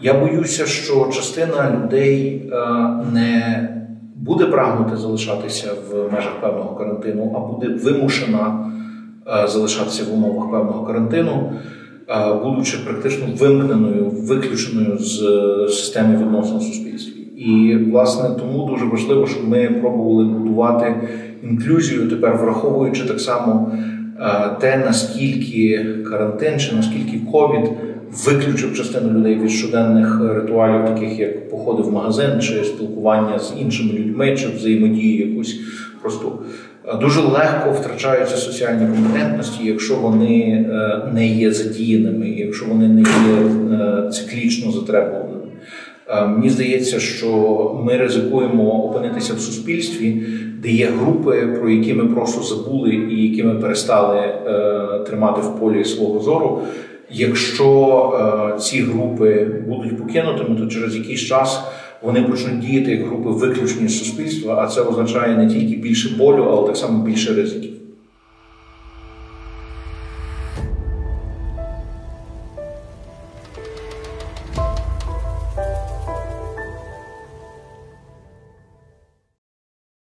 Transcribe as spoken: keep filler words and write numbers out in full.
Я боюся, що частина людей не буде прагнути залишатися в межах певного карантину, а буде вимушена залишатися в умовах певного карантину, будучи практично вимкненою, виключеною з системи відносин в суспільстві. І, власне, тому дуже важливо, щоб ми пробували будувати інклюзію, тепер враховуючи так само те, наскільки карантин чи наскільки ковід виключив частину людей від щоденних ритуалів, таких як походи в магазин, чи спілкування з іншими людьми, чи взаємодії якусь. Просто дуже легко втрачаються соціальні компетентності, якщо вони не є задіяними, якщо вони не є циклічно затребуваними. Мені здається, що ми ризикуємо опинитися в суспільстві, де є групи, про які ми просто забули і які ми перестали тримати в полі свого зору. Якщо е, ці групи будуть покинутими, то через якийсь час вони почнуть діяти як групи виключені з суспільства, а це означає не тільки більше болю, але так само більше ризиків.